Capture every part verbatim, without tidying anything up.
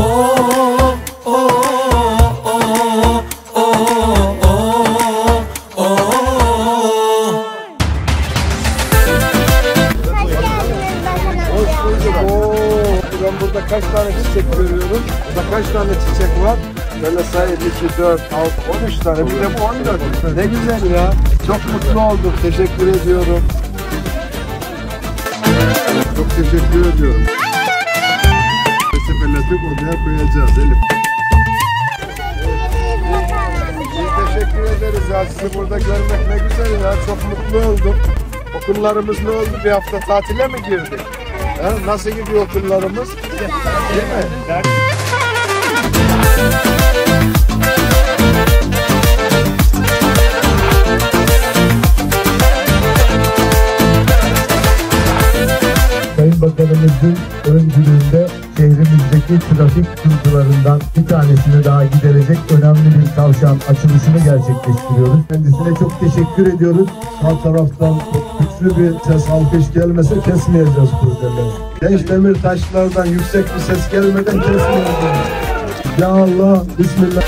oh, oh, oh, oh, oh, oh. Ben burada kaç tane çiçek görüyorum? Burada kaç tane çiçek var? Böyle sayı iki, dört, altı, on üç tane. Bir de bu on dört. Ne güzel ya. Çok mutlu oldum. Teşekkür ediyorum. Çok teşekkür ediyorum. Seferletip odaya koyacağız Elif. Biz teşekkür ederiz ya. Sizi burada görmek ne güzel ya. Çok mutlu oldum. Okullarımız ne oldu? Bir hafta tatile mi girdik? Ha, nasıl gidiyor okullarımız? Değil mi? Sayın Bakanımızın öncülüğünde şehrimizdeki trafik sıkıntılarından bir tanesini daha giderecek önemli bir kavşağın açılışını gerçekleştiriyoruz. Kendisine çok teşekkür ediyoruz. Sağ taraftan güçlü bir ses, alkış gelmese kesmeyeceğiz projeleri. Genç demir taşlardan yüksek bir ses gelmeden kesmeyeceğiz. Ya Allah, Bismillah.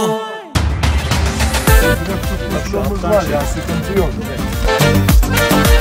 Var ya, sıkıntı yok.